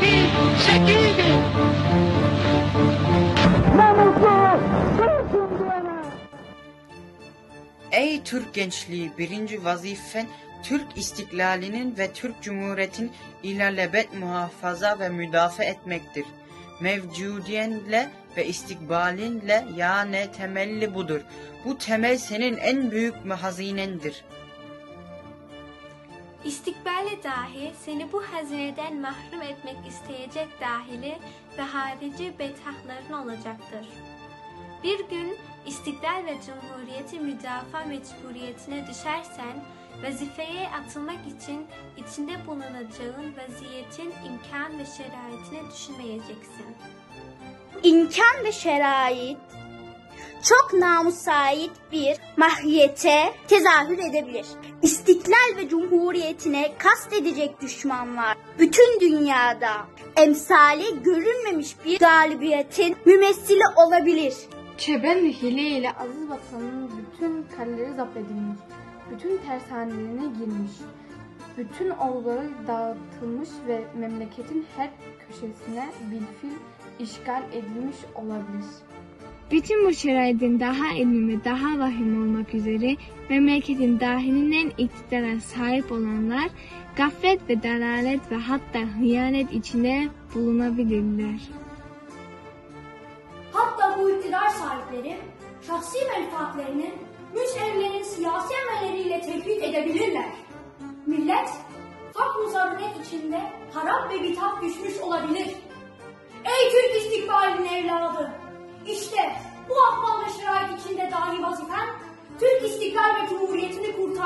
değil, şekildir. Ey Türk gençliği, birinci vazifen Türk istiklalinin ve Türk Cumhuriyeti'nin ilelebet muhafaza ve müdafaa etmektir. Mevcudiyenle ve istikbalinle yani temelli budur. Bu temel senin en büyük hazinendir. İstikbali dahi seni bu hazineden mahrum etmek isteyecek dahili ve harici betahların olacaktır. Bir gün istiklal ve cumhuriyeti müdafaa mecburiyetine düşersen, vazifeye atılmak için içinde bulunacağın vaziyetin imkan ve şeraitini düşünmeyeceksin. İmkan ve şerait çok namusait bir mahiyete tezahür edebilir. İstiklal ve cumhuriyetine kastedecek düşmanlar bütün dünyada emsali görülmemiş bir galibiyetin mümessili olabilir. Çeben ve hile ile aziz vatanının bütün kaleleri zapt edilmiş, bütün tersanelerine girmiş, bütün orduları dağıtılmış ve memleketin her köşesine bilfil işgal edilmiş olabilir. Bütün bu şeraitin daha emin ve daha vahim olmak üzere memleketin dahilinden iktidara sahip olanlar gaflet ve dalalet ve hatta hıyanet içinde bulunabilirler. Hatta bu iktidar sahipleri şahsi menfaatlerini müşterilerin siyasi emelleriyle tevfik edebilirler. Millet fakr-ı zaruret içinde harap ve bitap düşmüş olabilir. Ey Türk istikbalinin evladı! İşte bu ahval ve şerait içinde dahi vazifen Türk istiklal ve cumhuriyetini kurtarmak.